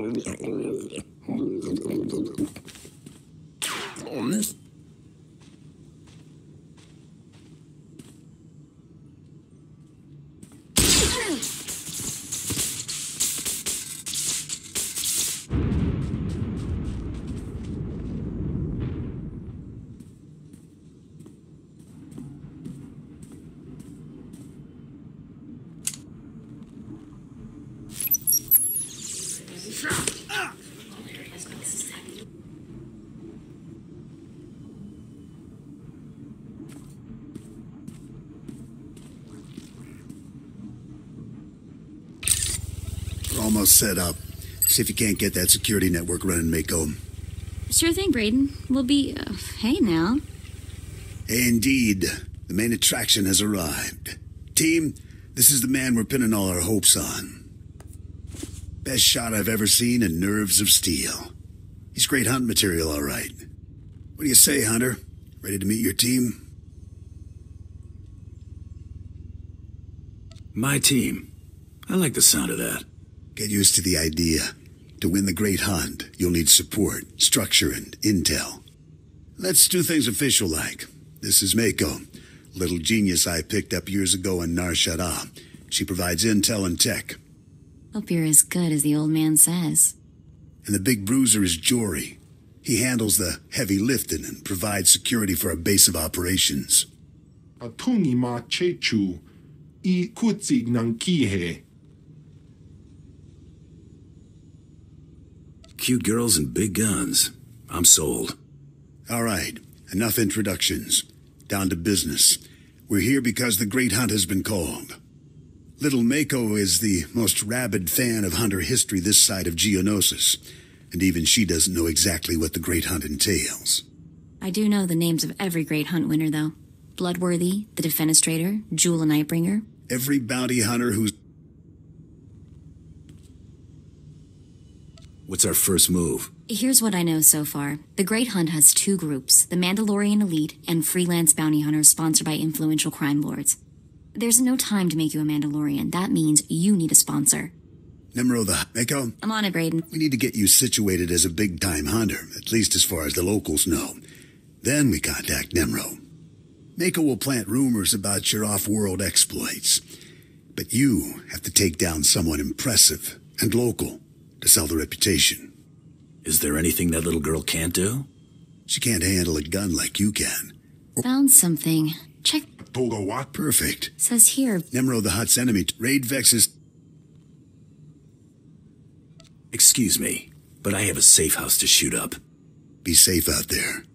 Almost set up. See if you can't get that security network running, Mako. Sure thing, Brayden. We'll be... hey now. Indeed. The main attraction has arrived. Team, this is the man we're pinning all our hopes on. Best shot I've ever seen and nerves of steel. He's great hunt material, all right. What do you say, Hunter? Ready to meet your team? My team. I like the sound of that. Get used to the idea. To win the Great Hunt, you'll need support, structure, and intel. Let's do things official-like. This is Mako, little genius I picked up years ago in Nar Shaddaa. She provides intel and tech. Hope you're as good as the old man says. And the big bruiser is Jory. He handles the heavy lifting and provides security for our base of operations. Atungi ma chechu, I kutzig nang kihe. Cute girls and big guns. I'm sold. All right, enough introductions. Down to business. We're here because the Great Hunt has been called. Little Mako is the most rabid fan of hunter history this side of Geonosis, and even she doesn't know exactly what the Great Hunt entails. I do know the names of every Great Hunt winner, though. Bloodworthy, the Defenestrator, Jewel and Nightbringer. Every bounty hunter who's... What's our first move? Here's what I know so far. The Great Hunt has two groups, the Mandalorian Elite and freelance bounty hunters sponsored by influential crime lords. There's no time to make you a Mandalorian. That means you need a sponsor. Nemro the Mako? I'm on it, Brayden. We need to get you situated as a big-time hunter, at least as far as the locals know. Then we contact Nemro. Mako will plant rumors about your off-world exploits. But you have to take down someone impressive and local to sell the reputation. Is there anything that little girl can't do? She can't handle a gun like you can. Found something. Check. Toga what? Perfect. Says here. Nemro the Hutt's enemy. Raid Vex's... Excuse me, but I have a safe house to shoot up. Be safe out there.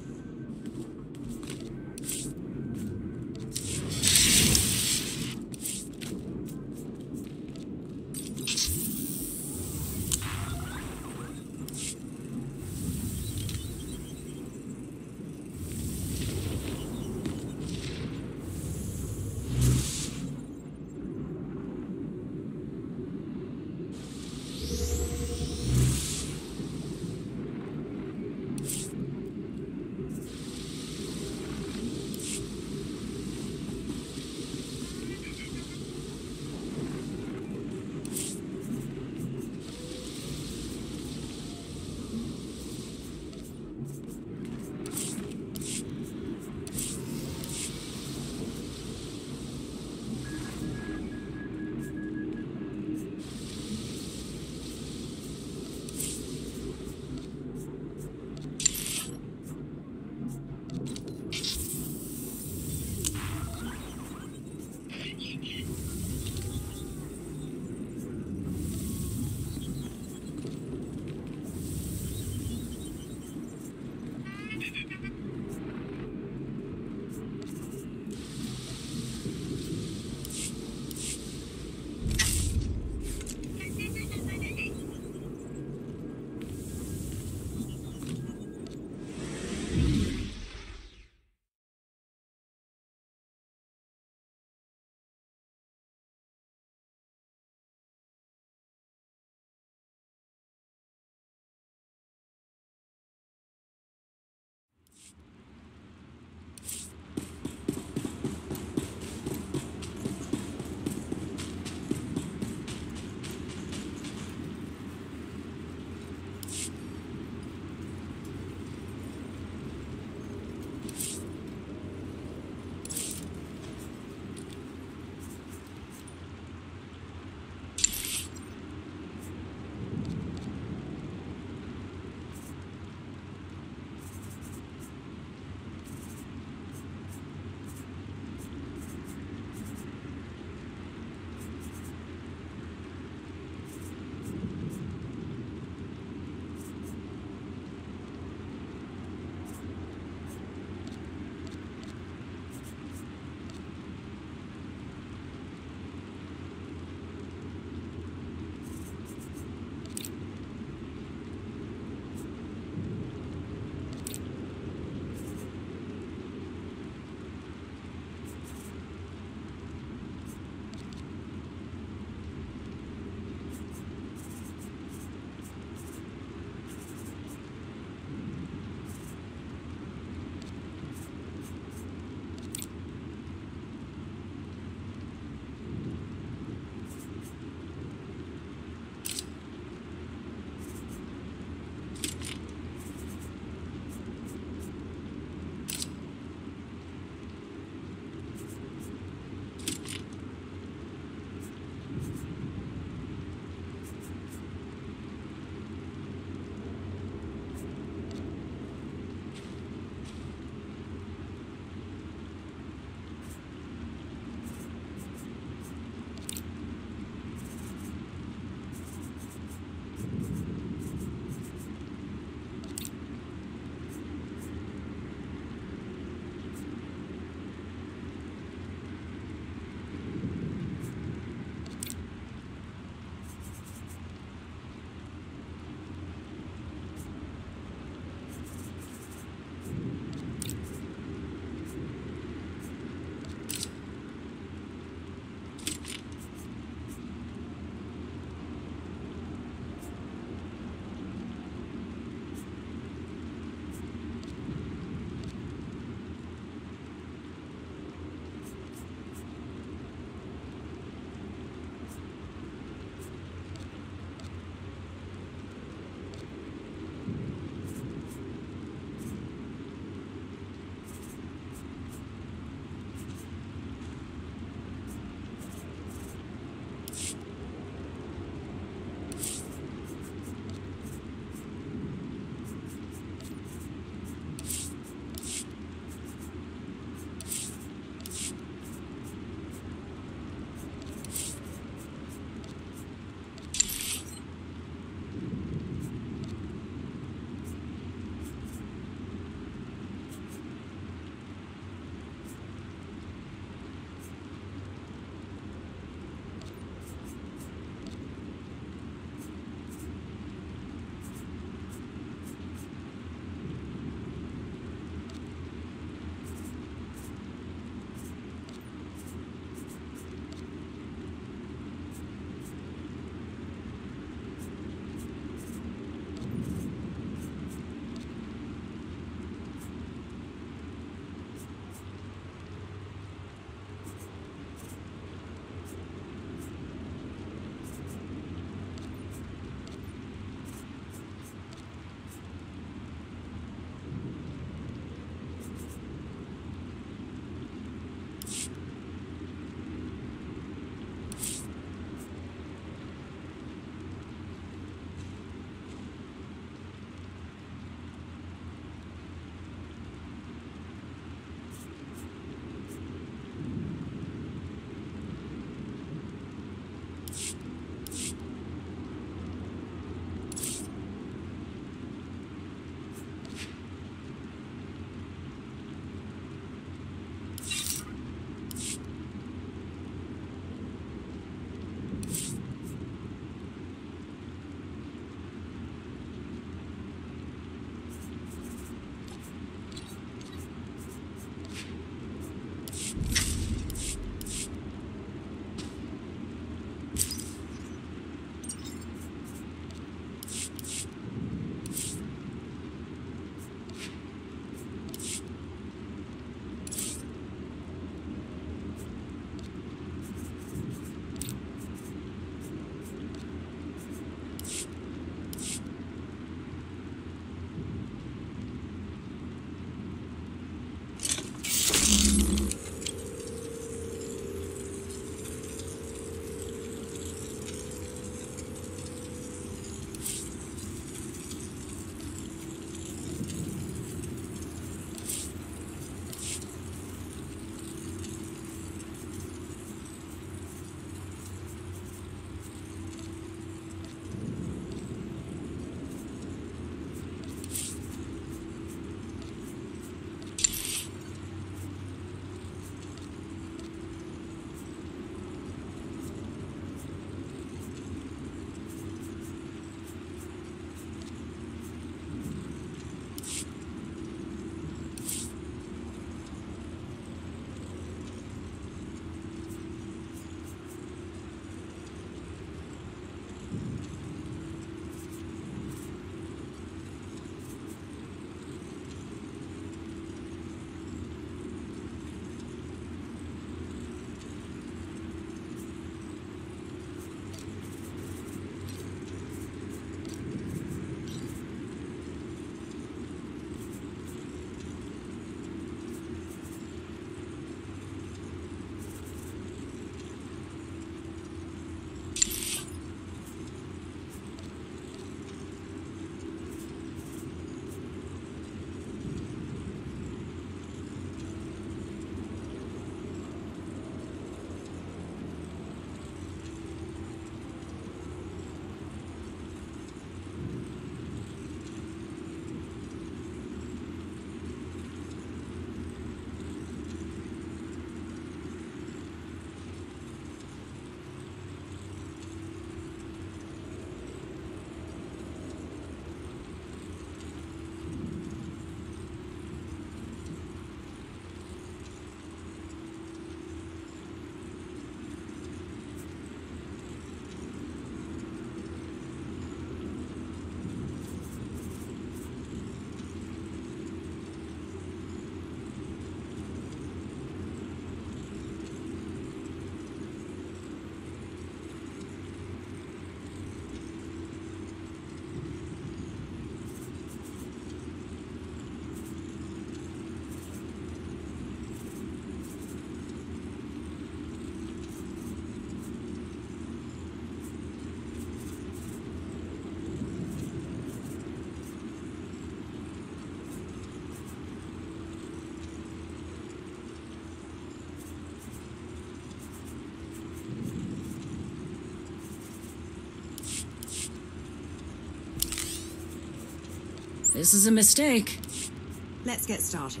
This is a mistake. Let's get started.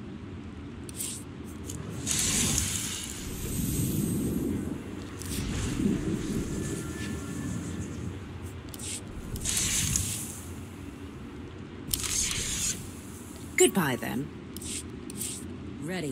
Goodbye, then. Ready.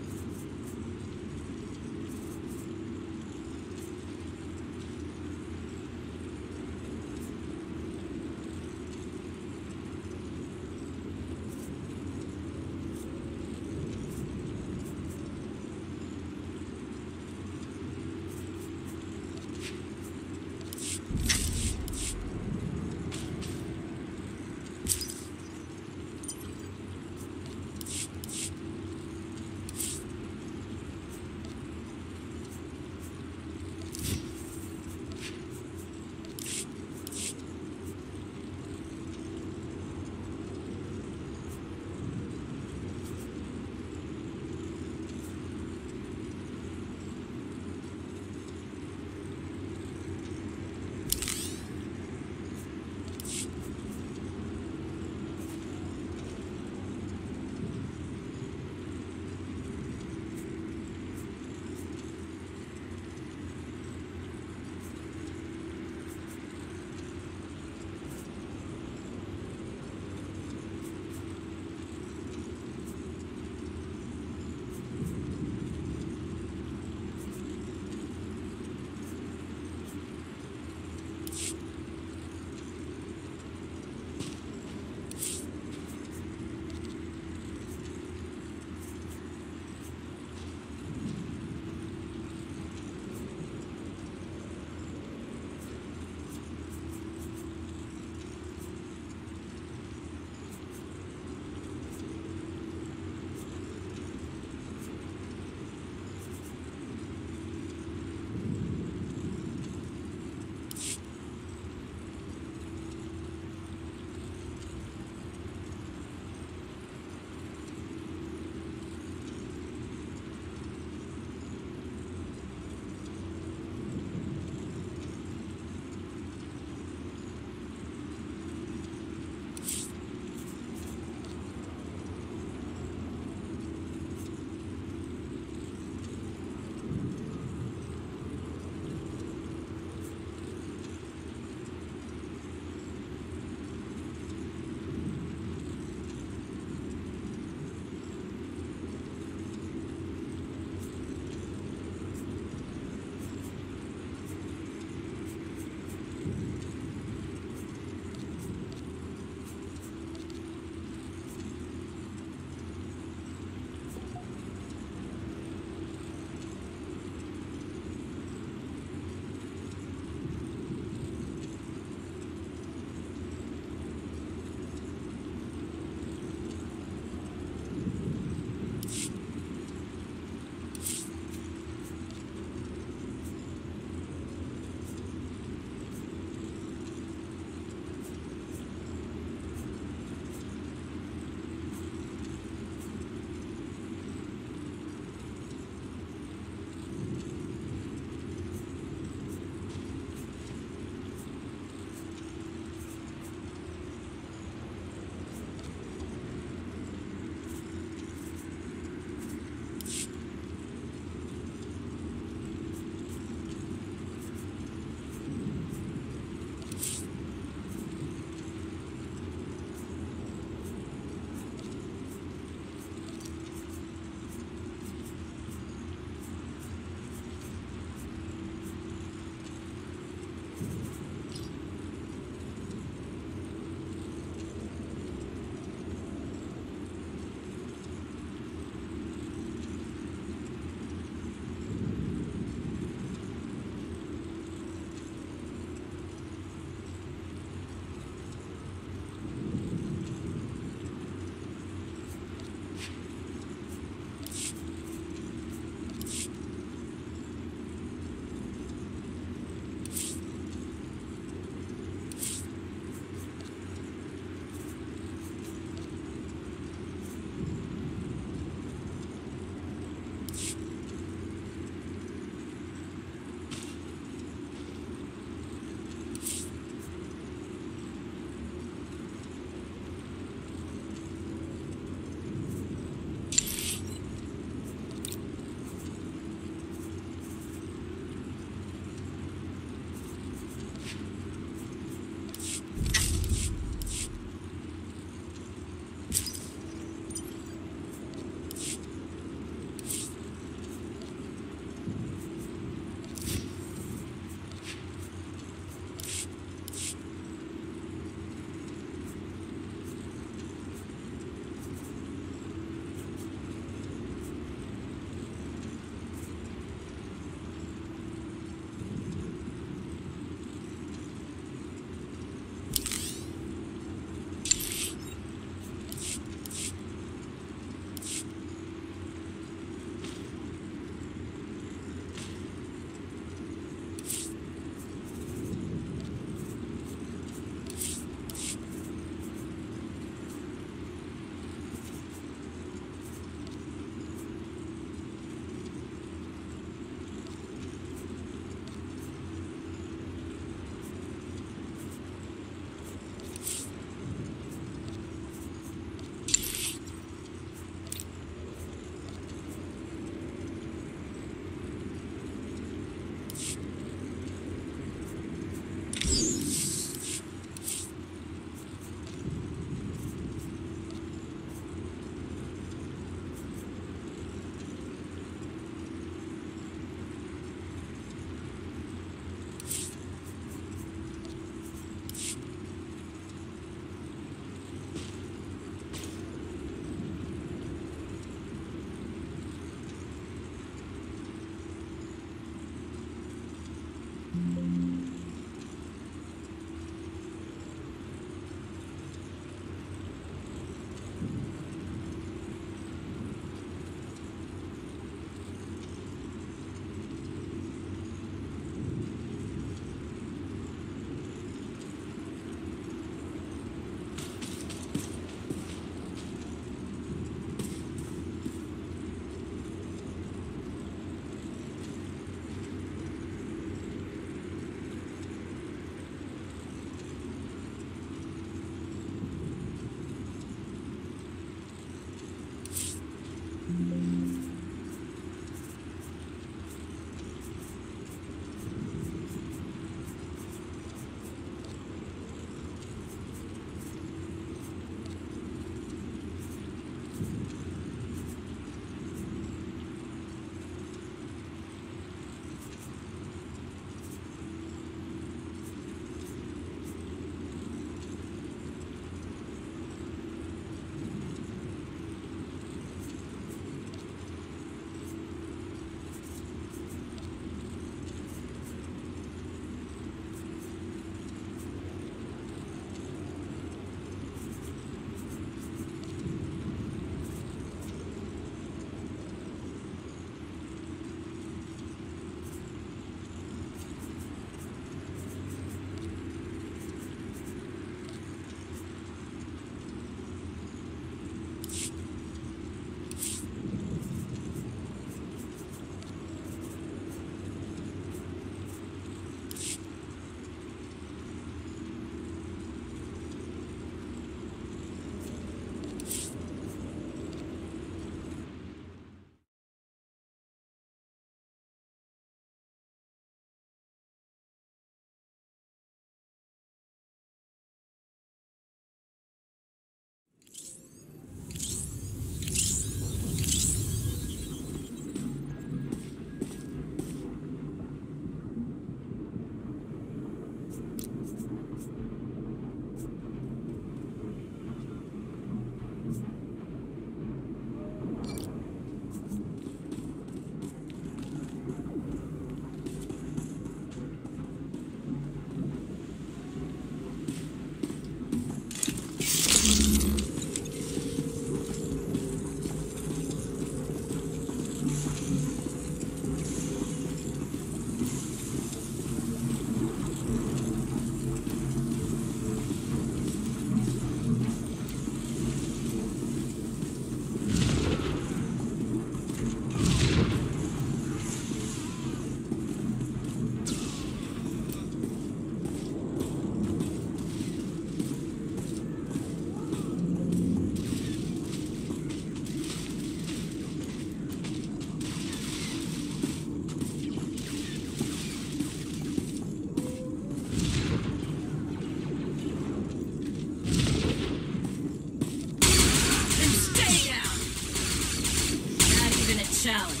challenge.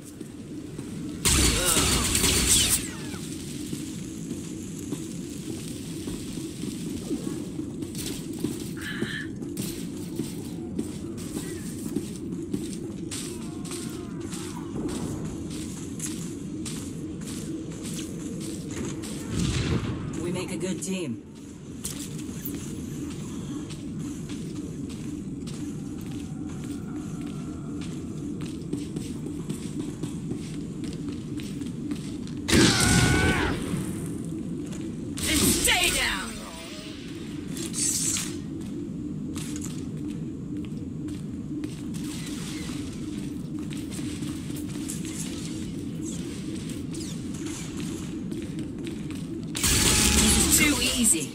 We make a good team. Stay down! This is too easy.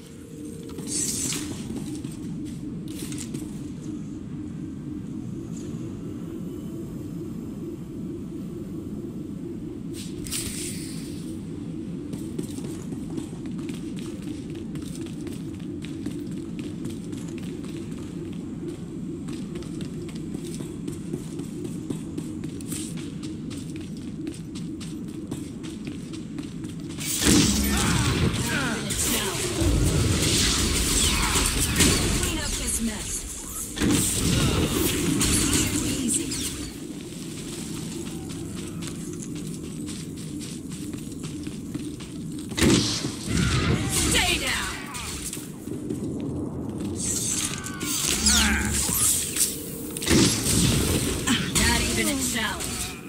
Clean up this mess. Too easy. Stay down! Not even a challenge.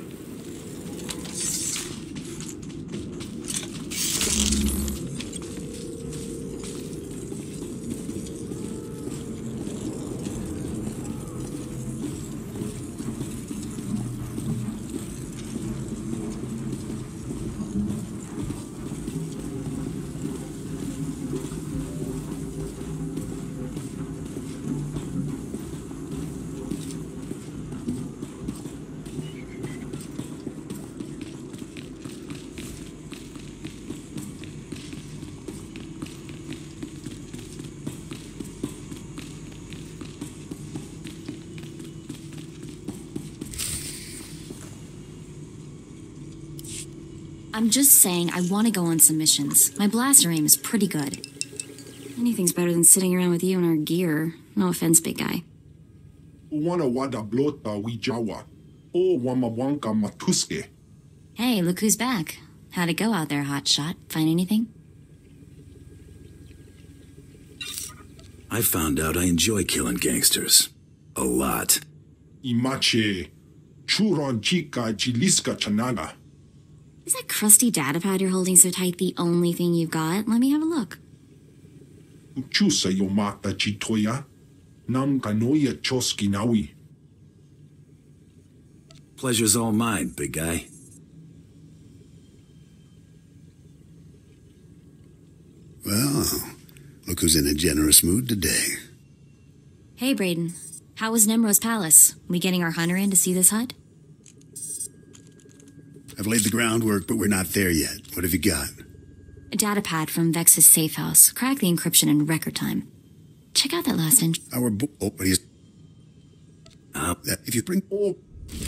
I'm just saying I want to go on some missions. My blaster aim is pretty good. Anything's better than sitting around with you in our gear. No offense, big guy. Wana wada blota wijawa. O wamawanka matuske. Hey, look who's back. How'd it go out there, hotshot? Find anything? I found out I enjoy killing gangsters. A lot. Imache. Churon chika jiliska chanaga. Is that crusty datapad you're holding so tight the only thing you've got? Let me have a look. Uchusa yomata chitoya. Nam kanoya choski nawi. Pleasure's all mine, big guy. Well, look who's in a generous mood today. Hey, Brayden. How was Nemro's palace? We getting our hunter in to see this hut? I've laid the groundwork, but we're not there yet. What have you got? A datapad from Vex's safe house. Cracked the encryption in record time. Check out that last entry. Our oh, what is... if you bring... Oh.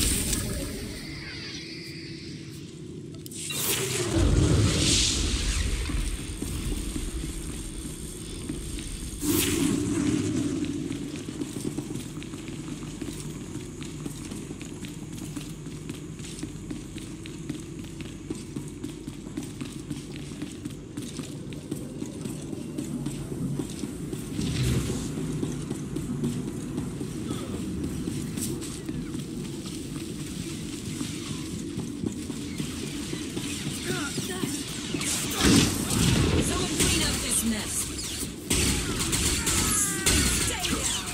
Someone clean up this mess. Stay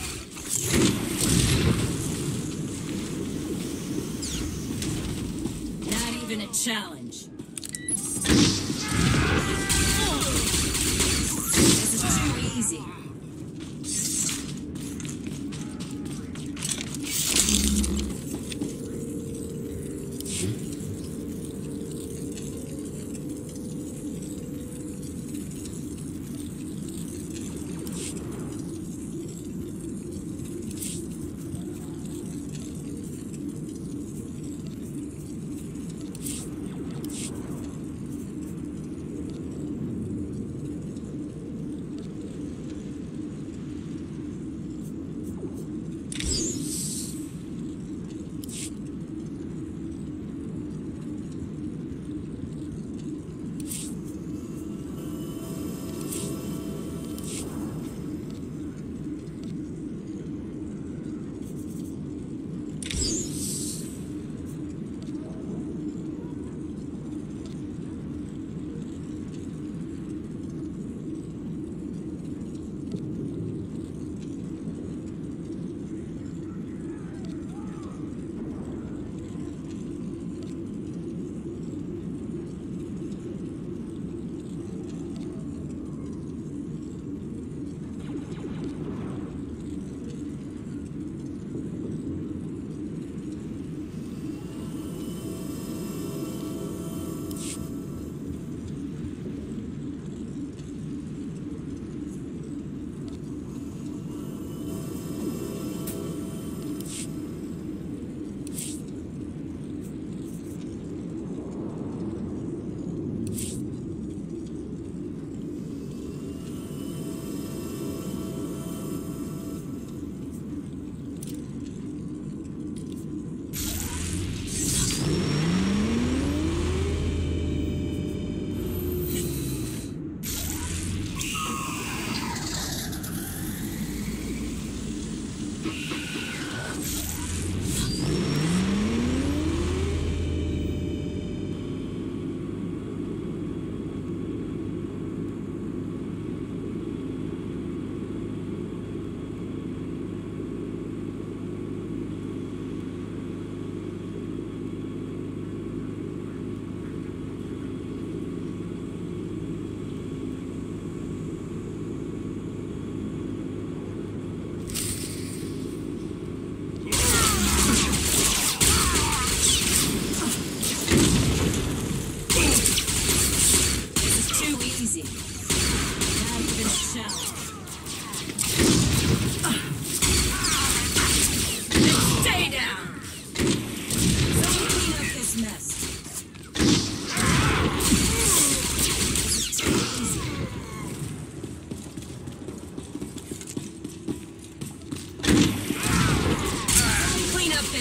down. Not even a challenge. This is too easy.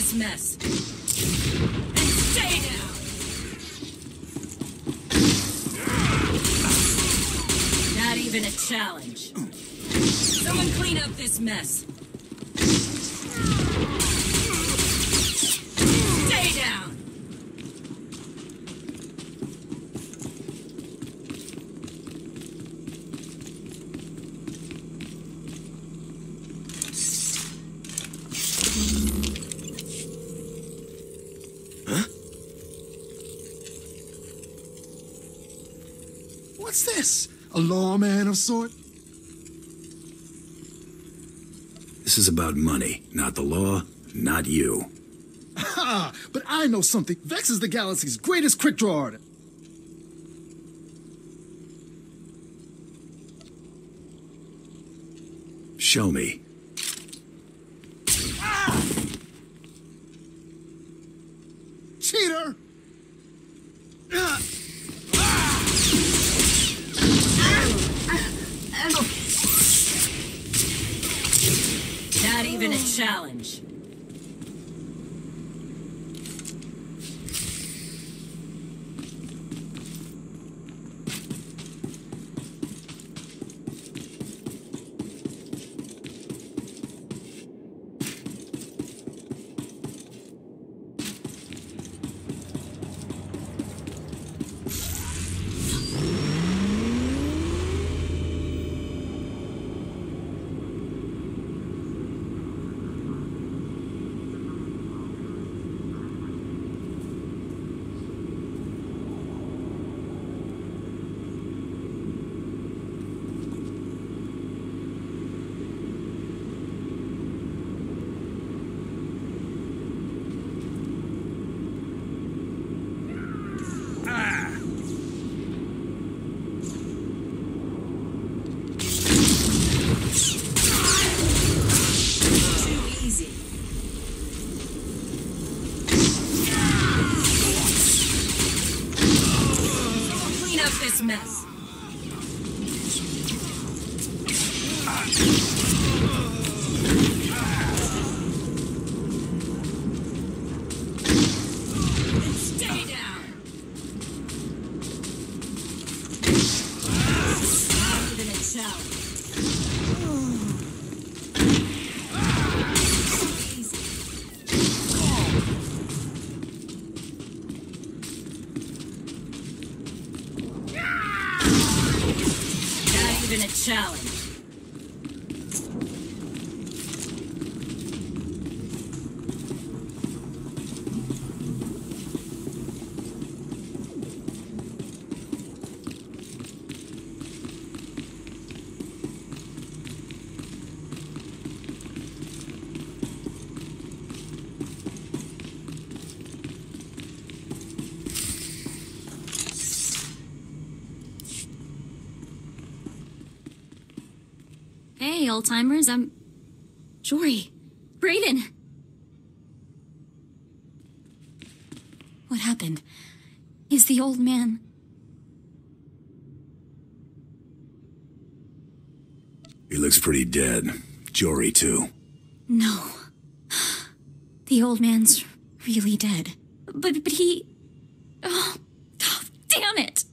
this mess. And stay down. Not even a challenge. Someone clean up this mess. Stay down. What's this? A lawman of sort? This is about money, not the law, not you. Ha! But I know something. Vex is the galaxy's greatest quick draw artist. Show me. Cheater! Not even a challenge. This mess. Stay down. Not even a challenge. Not even a challenge. Hey, old-timers, I'm... Jory. Brayden. What happened? Is the old man... He looks pretty dead. Jory, too. No. The old man's really dead. But he... Oh, damn it!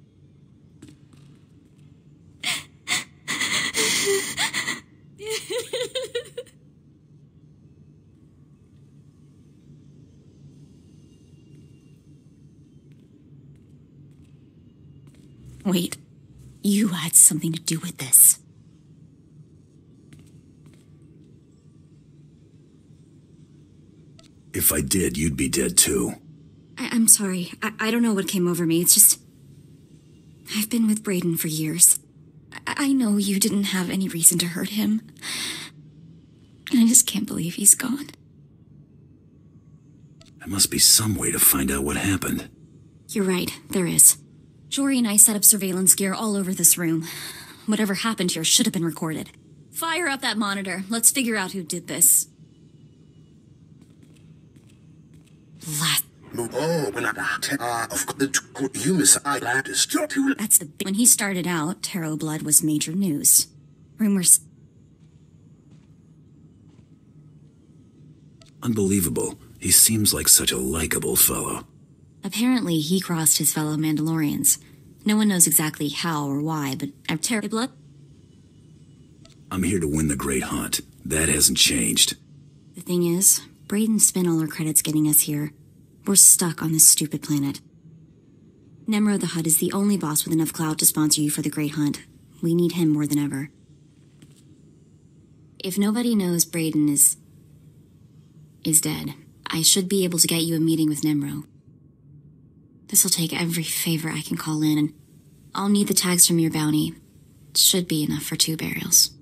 Wait, you had something to do with this. If I did, you'd be dead too. I'm sorry. I don't know what came over me. It's just... I've been with Brayden for years. I know you didn't have any reason to hurt him. I just can't believe he's gone. There must be some way to find out what happened. You're right, there is. Jory and I set up surveillance gear all over this room. Whatever happened here should have been recorded. Fire up that monitor. Let's figure out who did this. That's the... When he started out, Tarot Blood was major news. Rumors... Unbelievable. He seems like such a likable fellow. Apparently, he crossed his fellow Mandalorians. No one knows exactly how or why, but I'm terrible. I'm here to win the Great Hunt. That hasn't changed. The thing is, Braden spent all our credits getting us here. We're stuck on this stupid planet. Nemro the Hutt is the only boss with enough clout to sponsor you for the Great Hunt. We need him more than ever. If nobody knows Braden is dead, I should be able to get you a meeting with Nemro. This'll take every favor I can call in, and I'll need the tags from your bounty. Should be enough for 2 burials.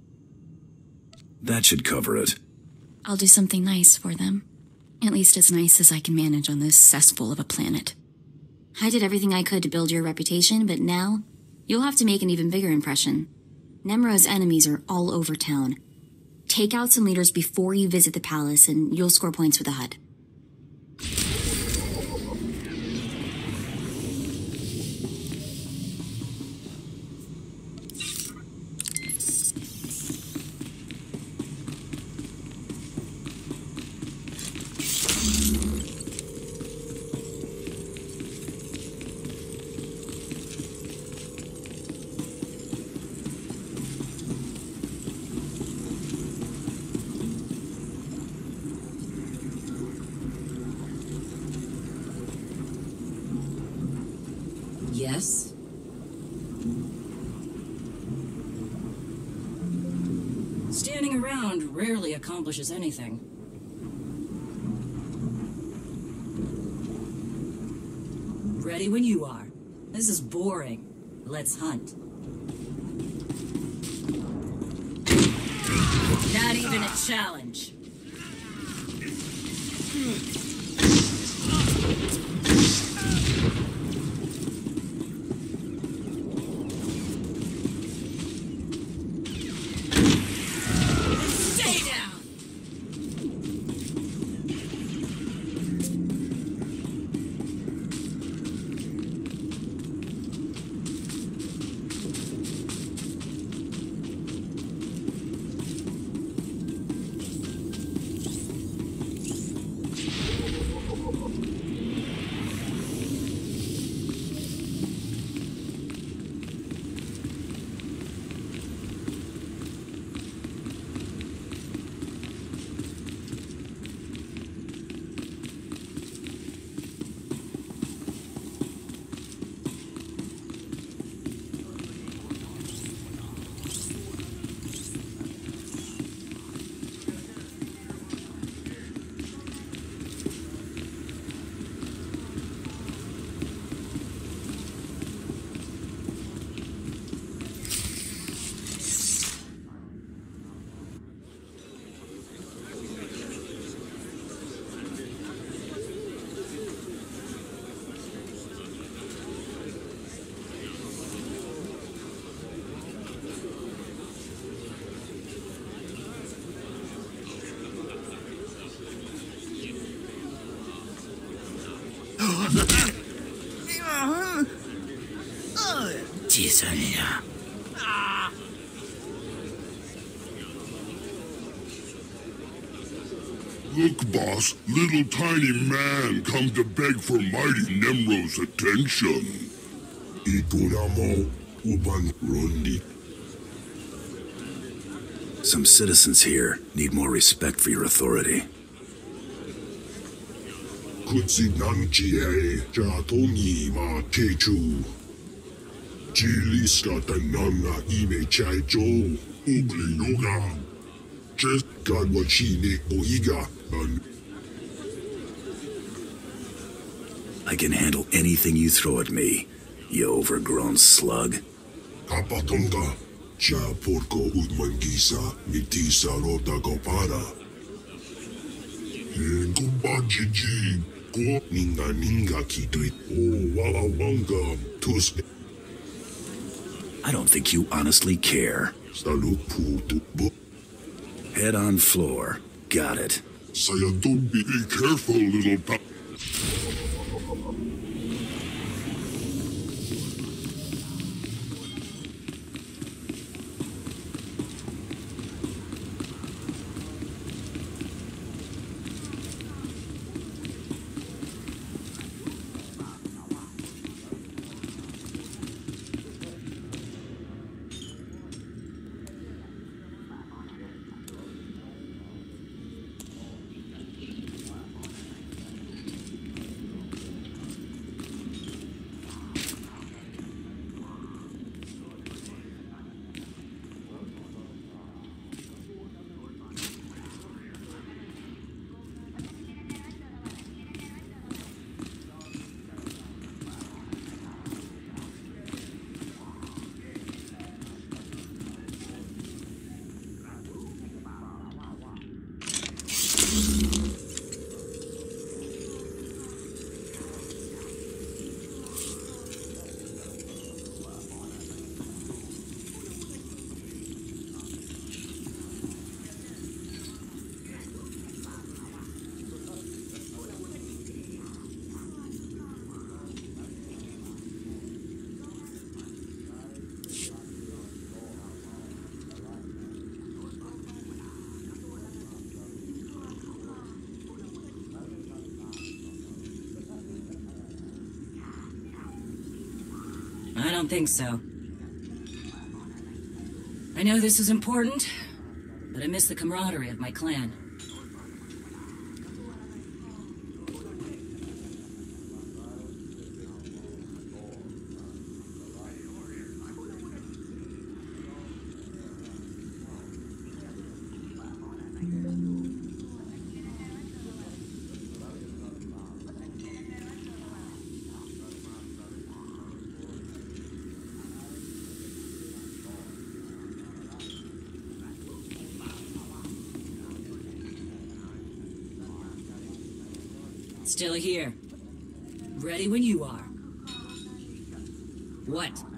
That should cover it. I'll do something nice for them. At least as nice as I can manage on this cesspool of a planet. I did everything I could to build your reputation, but now you'll have to make an even bigger impression. Nemro's enemies are all over town. Take out some leaders before you visit the palace, and you'll score points with the Hutt. Yes? Standing around rarely accomplishes anything. Ready when you are. This is boring. Let's hunt. Not even a challenge. Stay down! Look, boss, little tiny man come to beg for mighty Nemro's attention. Ikuramo uban rondi. Some citizens here need more respect for your authority. Kutsinanchi jatongi ma techu. Jiliska tananga ime chaicho ubli yoga. Just God wachine oiga. I can handle anything you throw at me, you overgrown slug. Kapatonga, cha porco udmangisa, mitisa rota kopara. Kumbajiji, ko ninga kitrit, o wawanga, tusk. I don't think you honestly care. Saluputu bo. Head on floor. Got it. Sayadumbi, be careful, little pal. don't think so. I know this is important, but I miss the camaraderie of my clan. Still here. Ready when you are. What?